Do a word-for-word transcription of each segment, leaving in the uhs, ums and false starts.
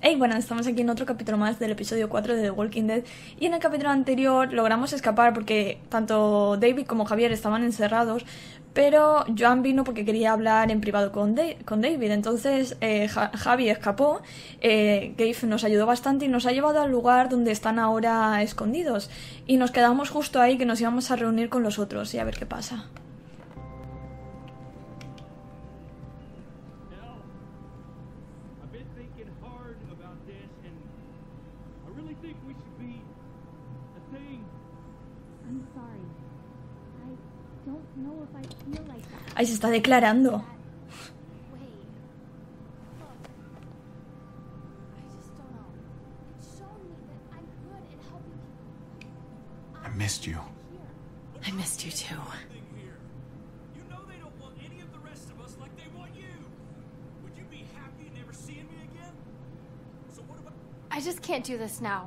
Hey, bueno, estamos aquí en otro capítulo más del episodio cuatro de The Walking Dead. Y en el capítulo anterior logramos escapar porque tanto David como Javier estaban encerrados, pero Joan vino porque quería hablar en privado con, da con David. Entonces eh, ja Javi escapó, eh, Gabe nos ayudó bastante y nos ha llevado al lugar donde están ahora escondidos. Y nos quedamos justo ahí, que nos íbamos a reunir con los otros y a ver qué pasa. Ahí se está declarando. I missed you. I missed you too. You know they don't want any of the rest of us like they want you. Would you be happy never seeing me again? So what about... I just can't do this now.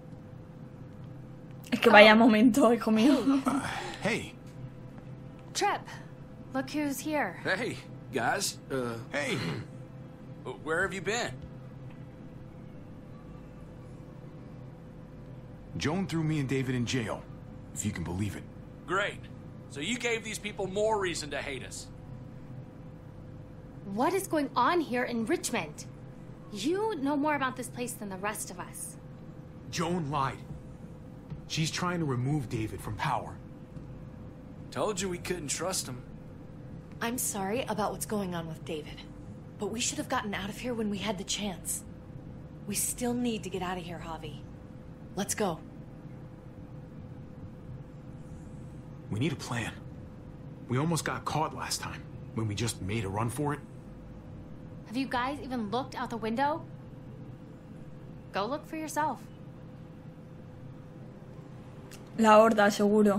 Es que vaya momento, hijo mío. Uh, hey. Trip. Look who's here. Hey, guys. Uh, Hey. where have you been? Joan threw me and David in jail, if you can believe it. Great. So you gave these people more reason to hate us. What is going on here in Richmond? You know more about this place than the rest of us. Joan lied. She's trying to remove David from power. Told you we couldn't trust him. I'm sorry about what's going on with David, but we should have gotten out of here when we had the chance. We still need to get out of here, Javi. Let's go. We need a plan. We almost got caught last time, when we just made a run for it. Have you guys even looked out the window? Go look for yourself. La horda, seguro.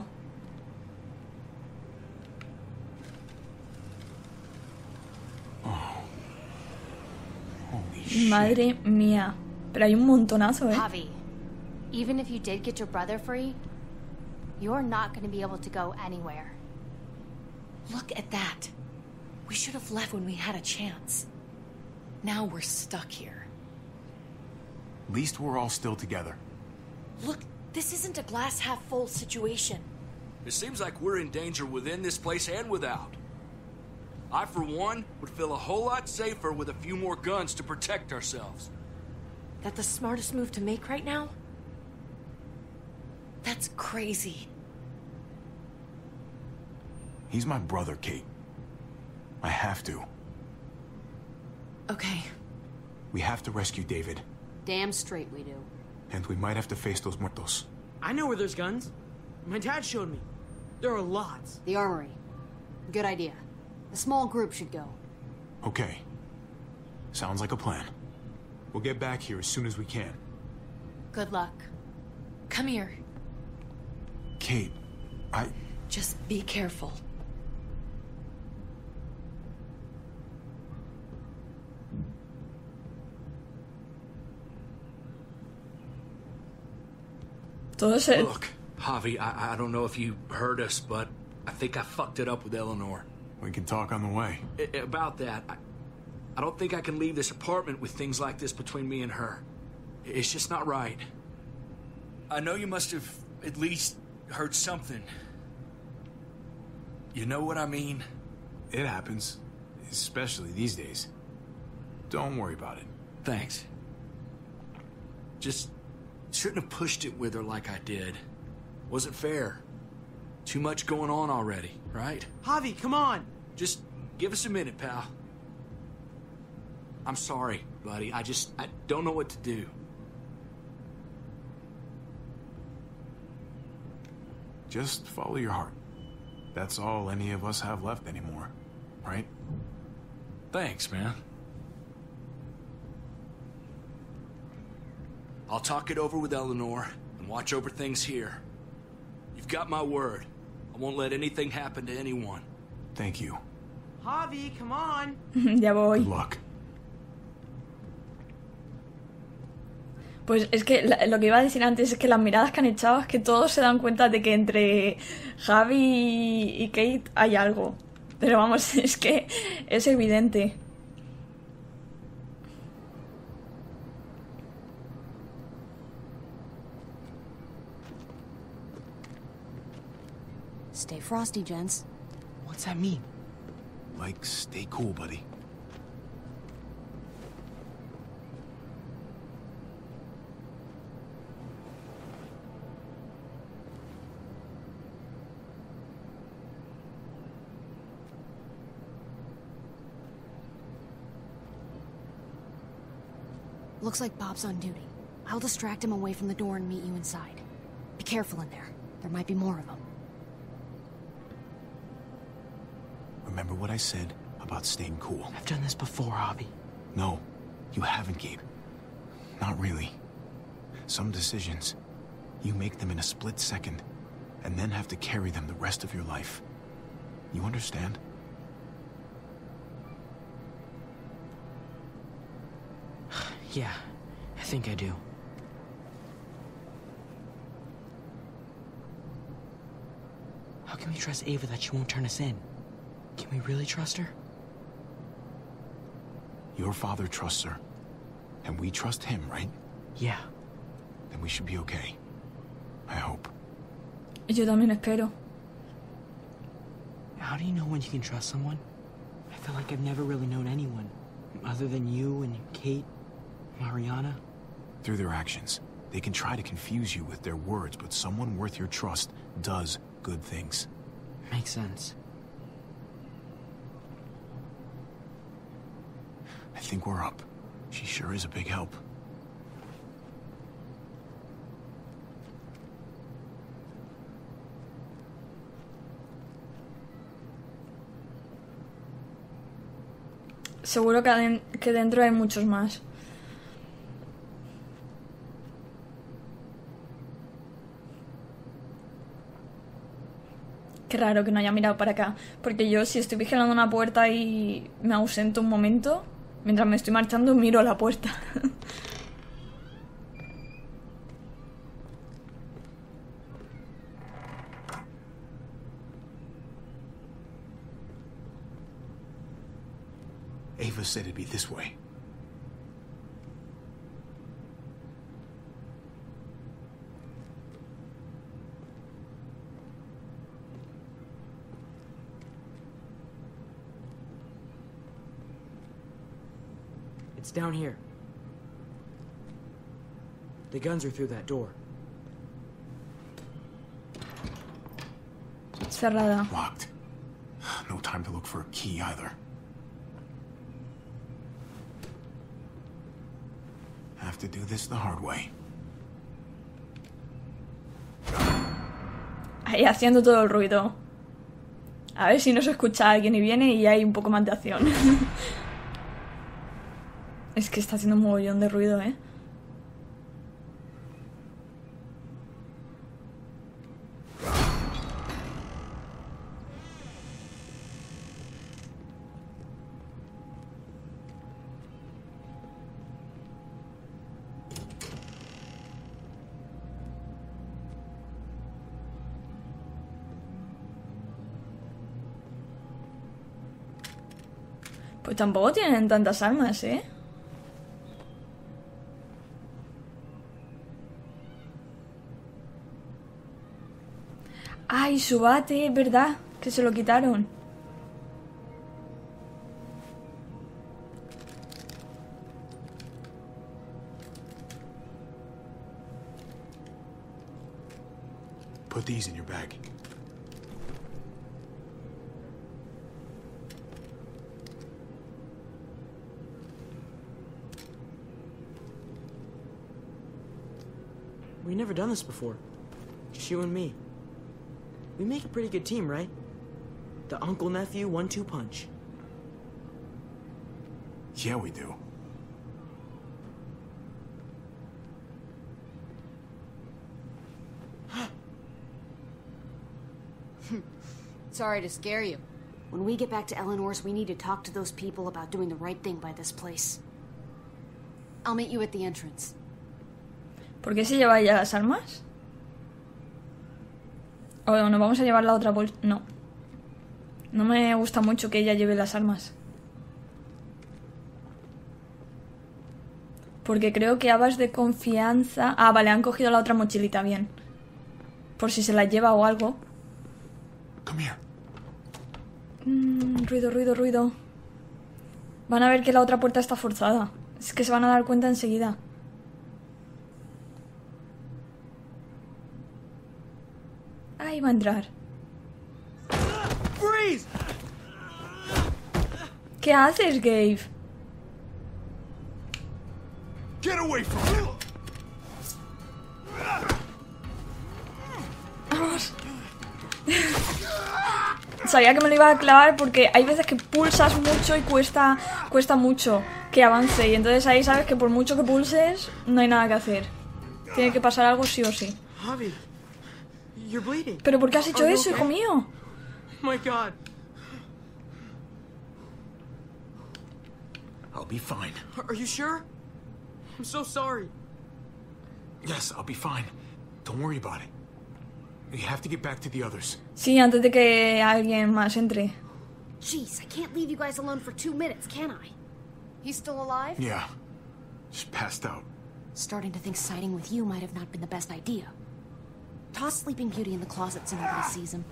Madre mía. Pero hay un montonazo, ¿eh? Javi, even if you did get your brother free, you're not going to be able to go anywhere. Look at that. We should have left when we had a chance. Now we're stuck here. At least we're all still together. Look, this isn't a glass half full situation. It seems like we're in danger within this place and without. I, for one, would feel a whole lot safer with a few more guns to protect ourselves. That the smartest move to make right now? That's crazy. He's my brother, Kate. I have to. Okay. We have to rescue David. Damn straight we do. And we might have to face those muertos. I know where there's guns. My dad showed me. There are lots. The armory. Good idea. A small group should go. Okay. Sounds like a plan. We'll get back here as soon as we can. Good luck. Come here. Kate, I... Just be careful. Todo se... Look, Javi, I, I don't know if you heard us, but I think I fucked it up with Eleanor. We can talk on the way. I, about that, I, I don't think I can leave this apartment with things like this between me and her. It's just not right. I know you must have at least heard something. You know what I mean? It happens. Especially these days. Don't worry about it. Thanks. Just shouldn't have pushed it with her like I did. Wasn't fair. Too much going on already, right? Javi, come on! Just give us a minute, pal. I'm sorry, buddy. I just, I don't know what to do. Just follow your heart. That's all any of us have left anymore, right? Thanks, man. I'll talk it over with Eleanor and watch over things here. You've got my word. I won't let anything happen to anyone. Thank you. Javi, come on! Ya voy. Good luck. Pues es que la, lo que iba a decir antes es que las miradas que han echado es que todos se dan cuenta de que entre Javi y Kate hay algo. Pero vamos, es que es evidente. Stay frosty, gents. What's that mean? Like, stay cool, buddy. Looks like Bob's on duty. I'll distract him away from the door and meet you inside. Be careful in there. There might be more of them. Remember what I said about staying cool? I've done this before, Javi. No, you haven't, Gabe. Not really. Some decisions, you make them in a split second, and then have to carry them the rest of your life. You understand? Yeah, I think I do. How can we trust Ava that she won't turn us in? Can we really trust her? Your father trusts her, and we trust him, right? Yeah. Then we should be okay. I hope. Yo también espero. How do you know when you can trust someone? I feel like I've never really known anyone, other than you and Kate, Mariana. Through their actions. They can try to confuse you with their words, but someone worth your trust does good things. Makes sense. I think we're up. She sure is a big help. Seguro que, aden que dentro hay muchos más. Qué raro que no haya mirado para acá. Porque yo, si estoy vigilando una puerta y me ausento un momento, mientras me estoy marchando, miro a la puerta. Ava said it'd be this way. It's down here. The guns are through that door. Cerrada. Locked. No time to look for a key either. Have to do this the hard way. Ahí haciendo todo el ruido. A ver si no se escucha a alguien y viene y hay un poco más de acción. Es que está haciendo un mogollón de ruido, ¿eh? Pues tampoco tienen tantas armas, ¿eh? Ay, su bate, ¿verdad? Que se lo quitaron. Put these in your bag. We've never done this before. Just you and me. We make a pretty good team, right? The uncle-nephew one two punch. Yeah, we do. Sorry to scare you. When we get back to Eleanor's, we need to talk to those people about doing the right thing by this place. I'll meet you at the entrance. ¿Por qué se lleva ella las armas? O oh, no, vamos a llevar la otra bolsa. No. No me gusta mucho que ella lleve las armas. Porque creo que habas de confianza... Ah, vale, han cogido la otra mochilita, bien. Por si se la lleva o algo. Come here. Mm, ruido, ruido, ruido. Van a ver que la otra puerta está forzada. Es que se van a dar cuenta enseguida. Ahí va a entrar. Freeze! ¿Qué haces, Gabe? Get away from him! Vamos. Sabía que me lo iba a clavar porque hay veces que pulsas mucho y cuesta, cuesta mucho que avance. Y entonces ahí sabes que por mucho que pulses, no hay nada que hacer. Tiene que pasar algo sí o sí. Javi, you're bleeding. ¿Pero por qué has hecho Are you eso, okay? hijo mío? My God. I'll be fine. Are you sure? I'm so sorry. Yes, I'll be fine. Don't worry about it. We have to get back to the others. Sí, antes de que alguien más entre. Jeez, I can't leave you guys alone for two minutes, can I? He's still alive? Yeah. Just passed out. Starting to think siding with you might have not been the best idea. Toss Sleeping Beauty in the closet so nobody sees him.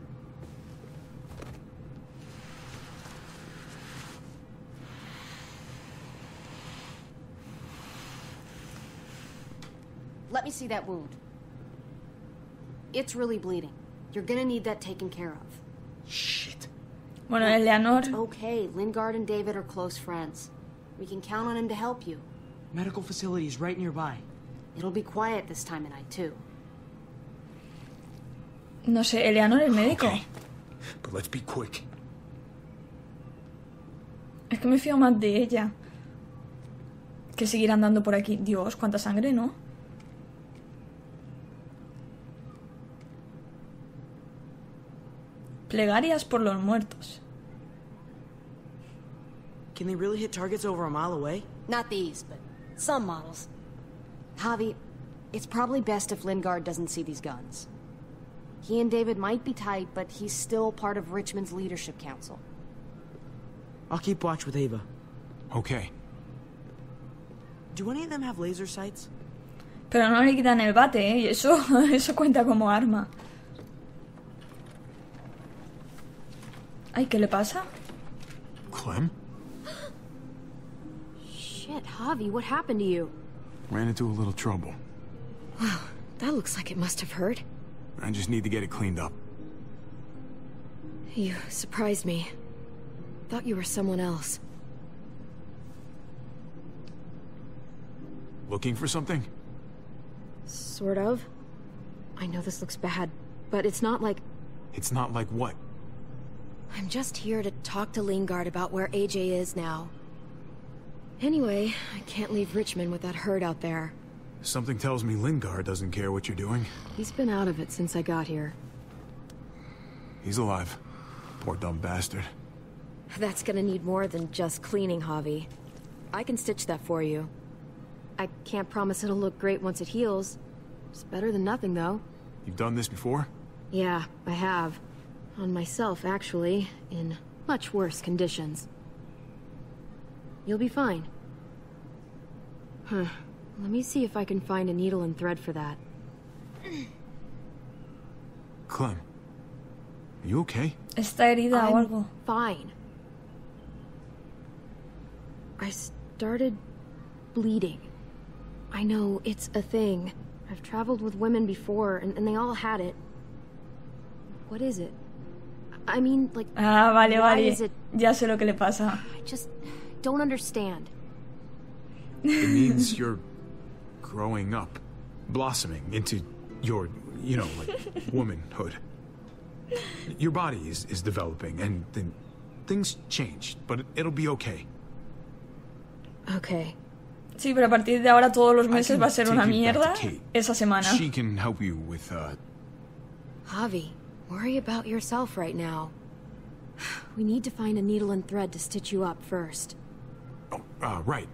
Let me see that wound. It's really bleeding. You're gonna need that taken care of. Shit. Bueno, Eleanor... Okay, Lingard and David are close friends. We can count on him to help you. Medical facility's right nearby. It'll be quiet this time of night, too. No sé, Eleanor es médico. Okay. But let's be quick. Es que me fío más de ella que seguir andando por aquí. Dios, cuánta sangre, ¿no? Plegarias por los muertos. Can they really hit targets over a mile away? Not these, but some models. Javi, it's probably best if Lingard doesn't see these guns. He and David might be tight, but he's still part of Richmond's leadership council. I'll keep watch with Ava. Okay. Do any of them have laser sights? Pero no le quitan el bate, ¿eh? Y eso, eso cuenta como arma. Ay, ¿qué le pasa? Clem? Shit, Javi, what happened to you? Ran into a little trouble. Wow, that looks like it must have hurt. I just need to get it cleaned up. You surprised me. Thought you were someone else. Looking for something? Sort of. I know this looks bad, but it's not like... It's not like what? I'm just here to talk to Lingard about where A J is now. Anyway, I can't leave Richmond with that herd out there. Something tells me Lingard doesn't care what you're doing. He's been out of it since I got here. He's alive. Poor dumb bastard. That's gonna need more than just cleaning, Javi. I can stitch that for you. I can't promise it'll look great once it heals. It's better than nothing, though. You've done this before? Yeah, I have. On myself, actually, in much worse conditions. You'll be fine. Huh. Let me see if I can find a needle and thread for that. Clem, are you okay? ¿Está herida o I'm algo? fine. I started bleeding. I know, it's a thing. I've traveled with women before, and, and they all had it. What is it? I mean, like, Ah, vale, why vale. is it... Ya sé lo que le pasa. I just don't understand. It means you're growing up, blossoming into your, you know, like, womanhood. Your body is, is developing, and then things change, but it, it'll be okay. Okay. Sí, pero a partir de ahora todos los I meses can va a ser take una you back to mierda Kate. esa semana. She can help you with, uh... Javi, worry about yourself right now. We need to find a needle and thread to stitch you up first. Oh, uh, right.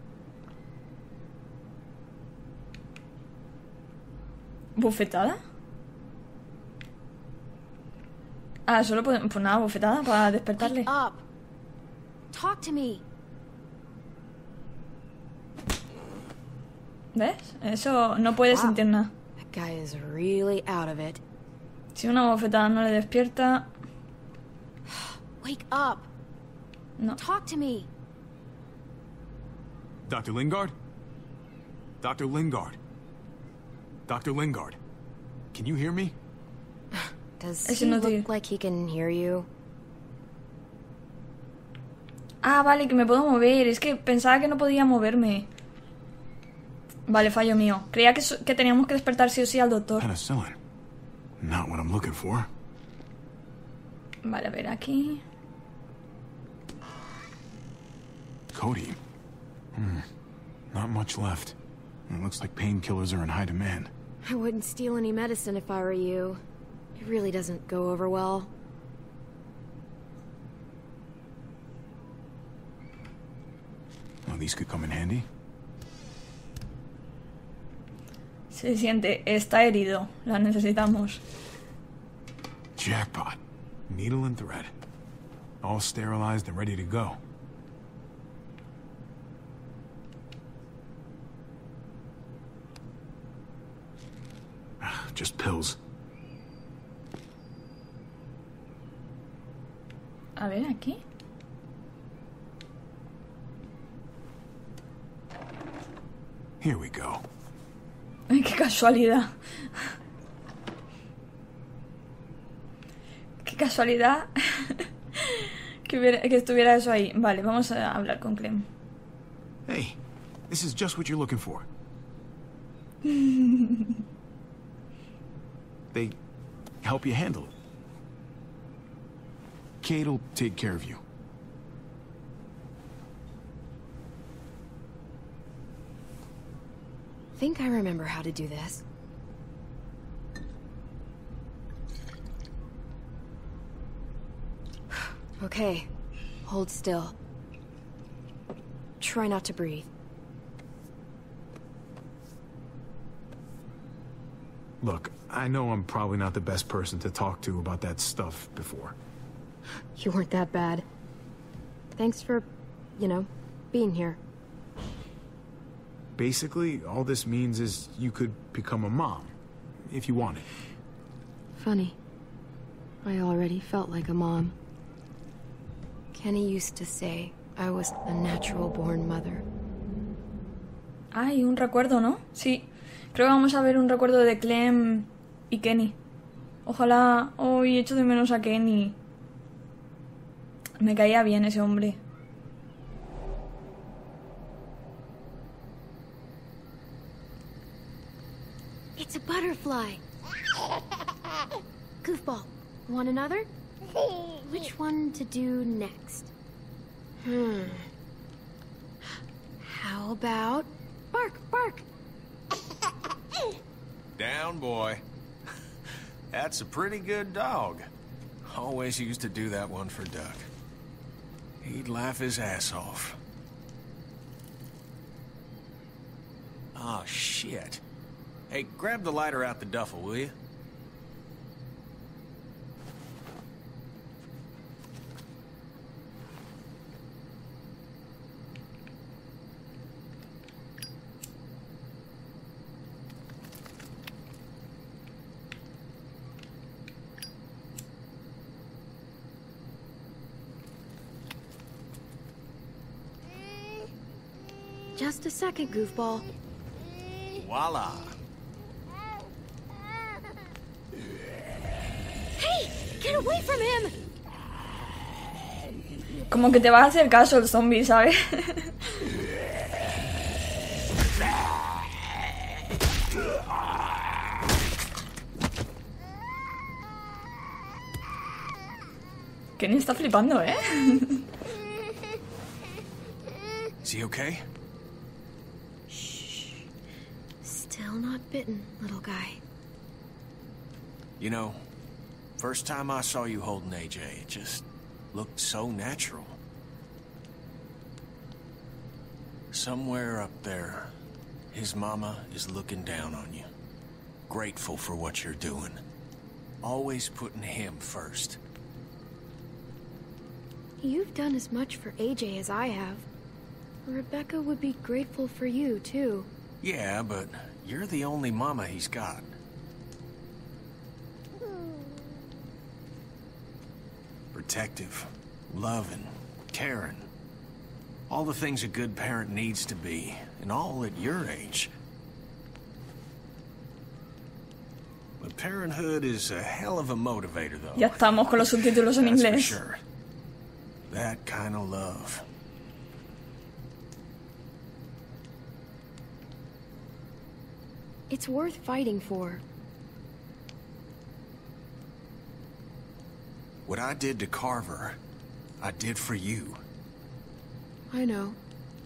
¿Bufetada? Ah, solo podemos... Pues nada, bufetada para despertarle. Wake up. Talk to me. ¿Ves? Eso no puede Wow. sentir nada. That guy is really out of it. Si una bofetada no le despierta... Wake up. No. Talk to me. Doctor Lingard? Doctor Lingard? Doctor Lingard? Can you hear me? Does Es he inútil. look like he can hear you? Ah, vale, que me puedo mover. Es que pensaba que no podía moverme. Vale, fallo mío. Creía que, so- que teníamos que despertar sí o sí al doctor. Penicillin. Not what I'm looking for. Vale, a ver, aquí... Cody. Hmm. Not much left. It looks like painkillers are in high demand. I wouldn't steal any medicine if I were you. It really doesn't go over well. Well, these could come in handy. Se siente, está herido. La necesitamos. Jackpot. Needle and thread. All sterilized and ready to go. Just pills. A ver, aquí. Here we go. Ay, qué casualidad. Qué casualidad que, hubiera- que estuviera eso ahí. Vale, vamos a hablar con Clem. Hey, this is just what you're looking for. They help you handle it. Kate'll take care of you. Think I remember how to do this. Okay, hold still. Try not to breathe. Look, I know I'm probably not the best person to talk to about that stuff before. You weren't that bad. Thanks for, you know, being here. Basically, all this means is you could become a mom, if you wanted. Funny. I already felt like a mom. Kenny used to say I was a natural-born mother. Ay, un recuerdo, ¿no? Sí. Creo que vamos a ver un recuerdo de Clem y Kenny. Ojalá... Hoy echo de menos a Kenny. Me caía bien ese hombre. It's a butterfly. Goofball, want another? Which one to do next? Hmm. How about bark, bark? Down, boy. That's a pretty good dog. Always used to do that one for Duck. He'd laugh his ass off. Oh, shit. Hey, grab the lighter out the duffel, will you? Just a second, Goofball. Voila. Hey, get away from him! Como que te va a hacer caso el zombie, ¿sabes? Kenny está flipando, ¿eh? Is he okay? Still not bitten, little guy. You know, first time I saw you holding A J, it just looked so natural. Somewhere up there, his mama is looking down on you. Grateful for what you're doing. Always putting him first. You've done as much for A J as I have. Rebecca would be grateful for you, too. Yeah, but you're the only mama he's got. protective, loving, caring. All the things a good parent needs to be, and all at your age. But parenthood is a hell of a motivator, though. Ya estamos con los subtítulos en That's for inglés. sure. That kind of love. It's worth fighting for. What I did to Carver, I did for you. I know.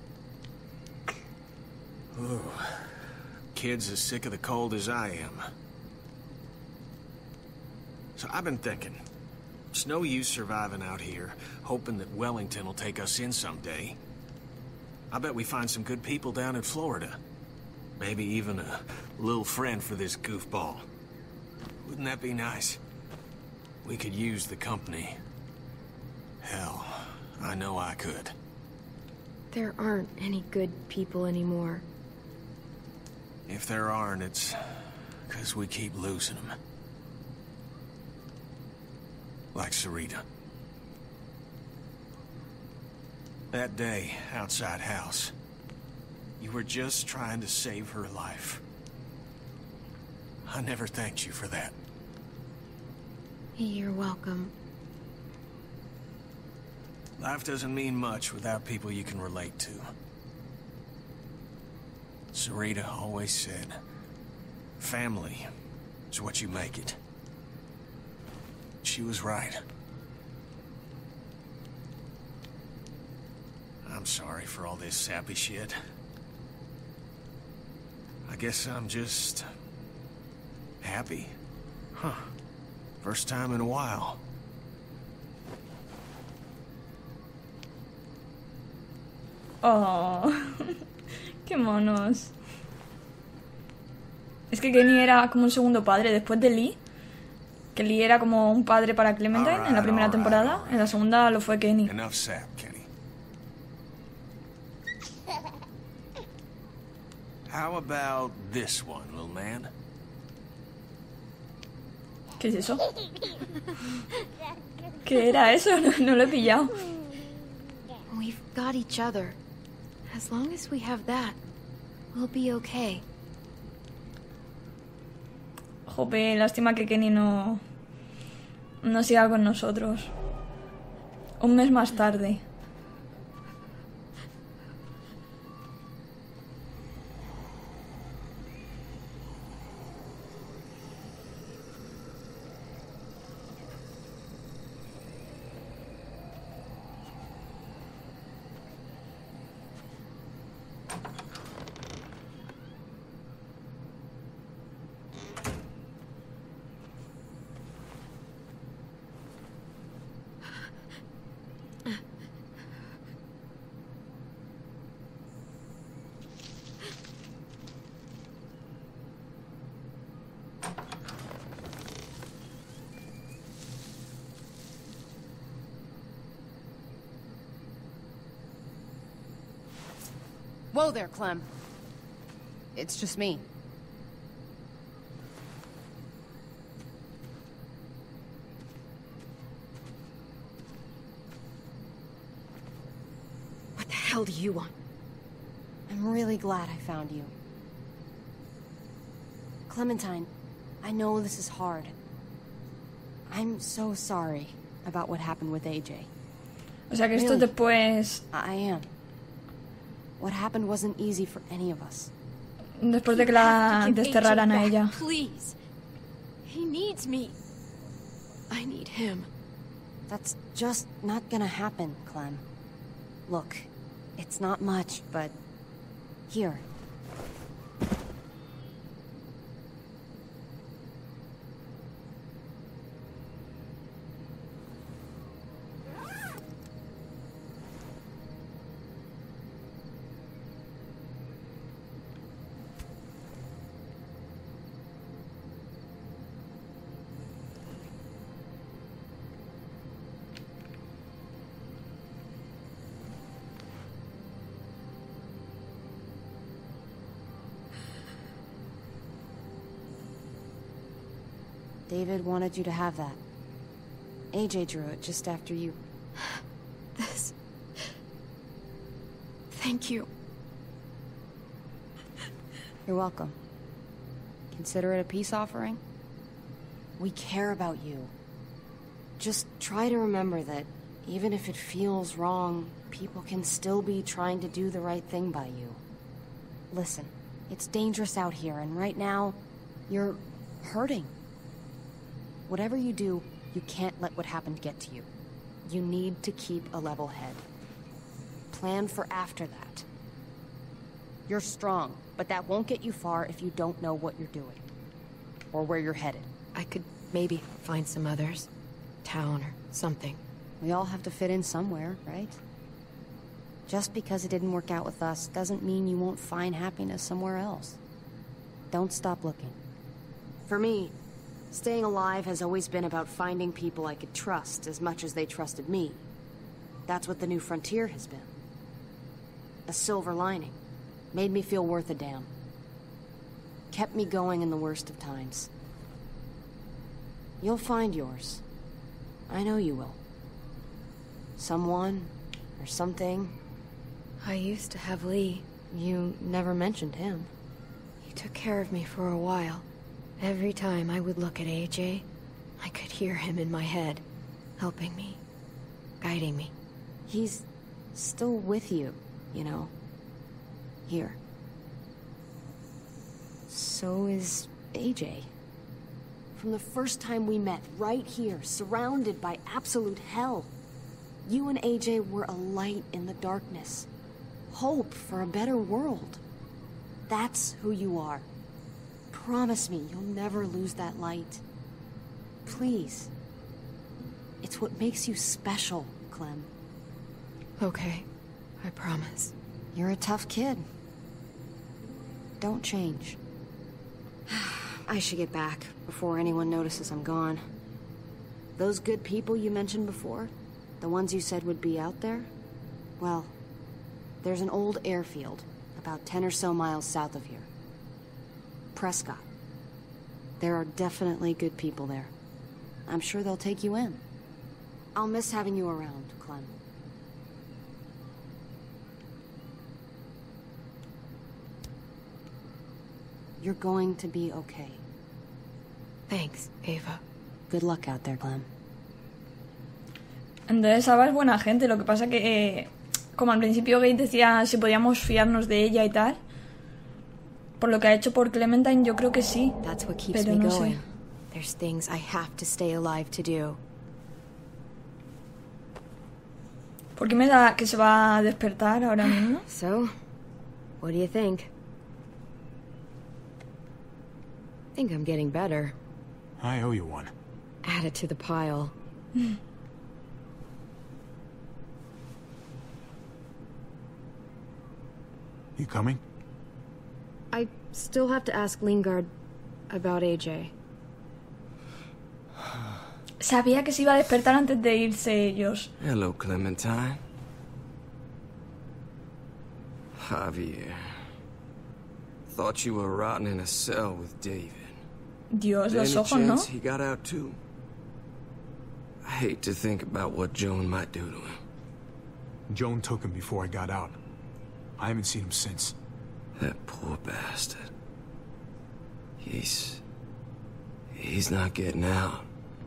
Ooh. Kid's as sick of the cold as I am. So I've been thinking, it's no use surviving out here, hoping that Wellington will take us in someday. I bet we find some good people down in Florida. Maybe even a little friend for this goofball. Wouldn't that be nice? We could use the company. Hell, I know I could. There aren't any good people anymore. If there aren't, it's because we keep losing them. Like Sarita. That day, outside house, you were just trying to save her life. I never thanked you for that. You're welcome. Life doesn't mean much without people you can relate to. Sarita always said, family is what you make it. She was right. I'm sorry for all this sappy shit. I guess I'm just... happy. Huh. First time in a while. Oh, qué monos. Es que Kenny era como un segundo padre después de Lee. Que Lee era como un padre para Clementine All right, en la primera all right, temporada. all right. En la segunda lo fue Kenny. Enough sap, Kenny. How about this one, little man? ¿Qué es eso? ¿Qué era eso? No, no lo he pillado. We've got each other. As long as we have that, we'll be okay. Jope, lástima que Kenny no... no siga con nosotros. Un mes más tarde. Whoa there, Clem. It's just me. What the hell do you want? I'm really glad I found you. Clementine, I know this is hard. I'm so sorry about what happened with A J. O sea que esto Really? después... I am. What happened wasn't easy for any of us. Después de que la Give desterraran a Agent ella. back, please. He needs me. I need him. That's just not gonna happen, Clem. Look, it's not much, but... Here. David wanted you to have that. A J drew it just after you... This... Thank you. You're welcome. Consider it a peace offering? We care about you. Just try to remember that even if it feels wrong, people can still be trying to do the right thing by you. Listen, it's dangerous out here, and right now, you're hurting. Whatever you do, you can't let what happened get to you. You need to keep a level head. Plan for after that. You're strong, but that won't get you far if you don't know what you're doing. Or where you're headed. I could maybe find some others. Town or something. We all have to fit in somewhere, right? Just because it didn't work out with us doesn't mean you won't find happiness somewhere else. Don't stop looking. For me, staying alive has always been about finding people I could trust as much as they trusted me. That's what the New Frontier has been. A silver lining. Made me feel worth a damn. Kept me going in the worst of times. You'll find yours. I know you will. Someone, or something. I used to have Lee. You never mentioned him. He took care of me for a while. Every time I would look at A J, I could hear him in my head, helping me, guiding me. He's still with you, you know. Here. So is A J. From the first time we met, right here, surrounded by absolute hell. You and A J were a light in the darkness. Hope for a better world. That's who you are. Promise me you'll never lose that light. Please. It's what makes you special, Clem. Okay, I promise. You're a tough kid. Don't change. I should get back before anyone notices I'm gone. Those good people you mentioned before, the ones you said would be out there, well, there's an old airfield about ten or so miles south of here. Prescott. There are definitely good people there. I'm sure they'll take you in. I'll miss having you around, Clem. You're going to be okay. Thanks, Ava. Good luck out there, Clem. Entonces Ava es buena gente, lo que pasa que, eh, como al principio Kate decía si podíamos fiarnos de ella y tal, por lo que ha hecho por Clementine yo creo que sí, That's what keeps pero me no going. sé. There's things I have to stay alive to do. ¿Por qué me da que se va a despertar ahora mismo? So, what do you think? Think I'm getting better. I owe you one. Add it to the pile. You coming? I still have to ask Lingard about A J. Sabía que se iba a despertar antes de irse ellos. Hello, Clementine. Javier. Thought you were rotting in a cell with David. Dios, los Any ojos, ¿no? chance he got out too? I hate to think about what Joan might do to him. Joan took him before I got out. I haven't seen him since. That poor bastard. He's... He's not getting out.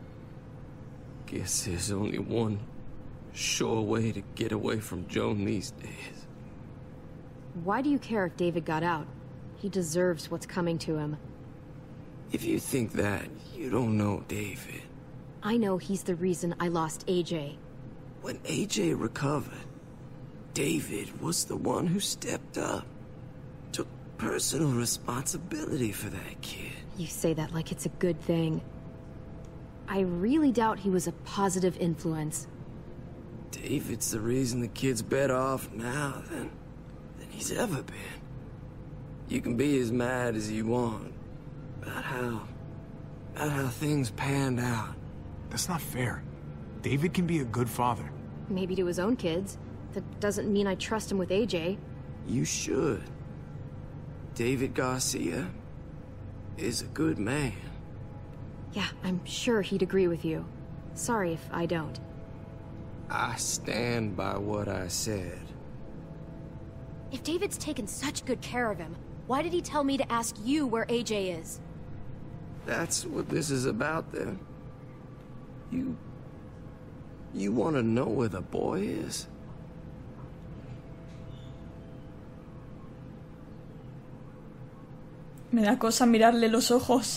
Guess there's only one sure way to get away from Joan these days. Why do you care if David got out? He deserves what's coming to him. If you think that, you don't know David. I know he's the reason I lost A J. When A J recovered, David was the one who stepped up. Took personal responsibility for that kid. You say that like it's a good thing. I really doubt he was a positive influence. David's the reason the kid's better off now than, than he's ever been. You can be as mad as you want about how, about how things panned out. That's not fair. David can be a good father. Maybe to his own kids. That doesn't mean I trust him with A J. You should. David Garcia is a good man. Yeah, I'm sure he'd agree with you. Sorry if I don't. I stand by what I said. If David's taken such good care of him, why did he tell me to ask you where A J is? That's what this is about, then. You... You want to know where the boy is? Me da cosa mirarle los ojos.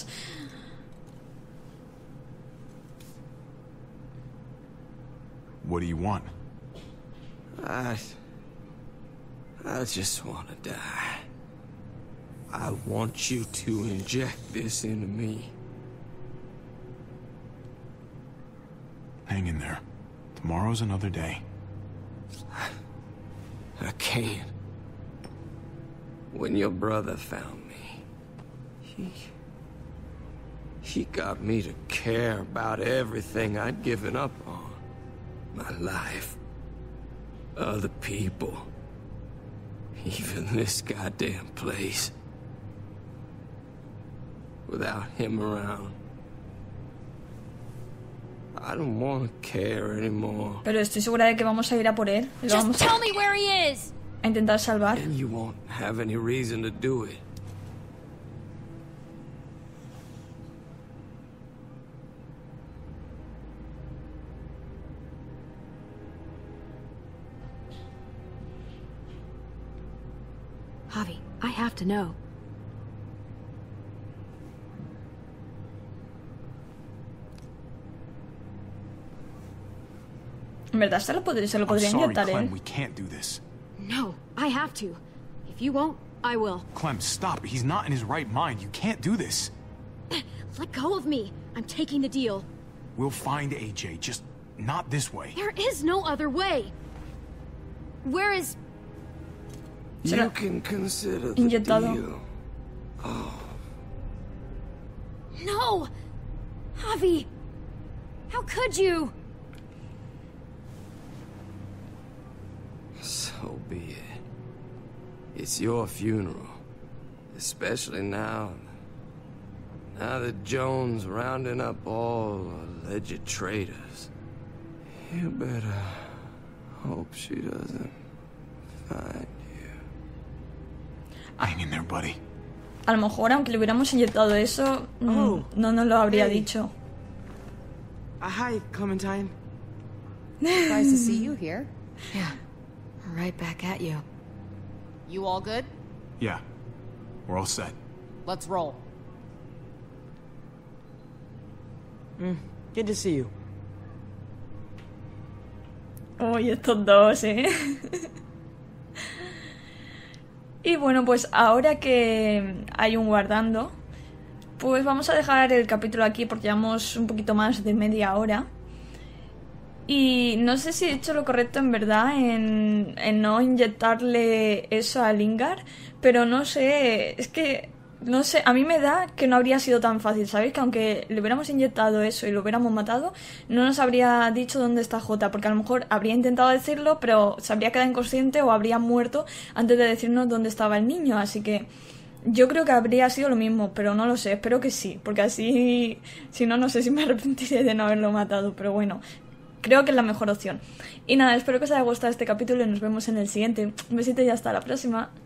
What do you want? I... I just want to die. I want you to inject this into me. Hang in there. Tomorrow's another day. I can't. When your brother found me, he... he got me to care about everything I'd given up on. My life. Other people. Even this goddamn place. Without him around, I don't want to care anymore. Pero estoy segura de que vamos a ir a por él. Lo Just vamos tell me where he is. a intentar salvar. And you won't have any reason to do it. Javi, I have to know. En verdad se lo, pod se lo I'm podría sorry, inyectar Clem, él. we can't do this. No, I have to. If you won't, I will. Clem, stop. He's not in his right mind. You can't do this. Let go of me. I'm taking the deal. We'll find A J, just not this way. There is no other way. Where is... You can consider the inyectado. deal. Oh. No! Javi! How could you? So be it. It's your funeral. Especially now. Now that Joan's rounding up all alleged traitors. You better hope she doesn't find you. Hang in there, buddy. A lo mejor, aunque le hubiéramos inyectado eso, Oh. no nos lo habría Hey. dicho. Uh, hi, Clementine. Surprised to see you here. Yeah, right back at you. You all good? Yeah, we're all set. Let's roll. Mm, good to see you. Uy, estos dos, ¿eh? Y bueno, pues ahora que hay un guardando, pues vamos a dejar el capítulo aquí porque llevamos un poquito más de media hora. Y no sé si he hecho lo correcto en verdad en, en no inyectarle eso a Lingard, pero no sé, es que, no sé, a mí me da que no habría sido tan fácil, ¿sabéis? Que aunque le hubiéramos inyectado eso y lo hubiéramos matado, no nos habría dicho dónde está Jota, porque a lo mejor habría intentado decirlo, pero se habría quedado inconsciente o habría muerto antes de decirnos dónde estaba el niño, así que yo creo que habría sido lo mismo, pero no lo sé, espero que sí, porque así, si no, no sé si me arrepentiré de no haberlo matado, pero bueno, creo que es la mejor opción. Y nada, espero que os haya gustado este capítulo y nos vemos en el siguiente. Un besito y hasta la próxima.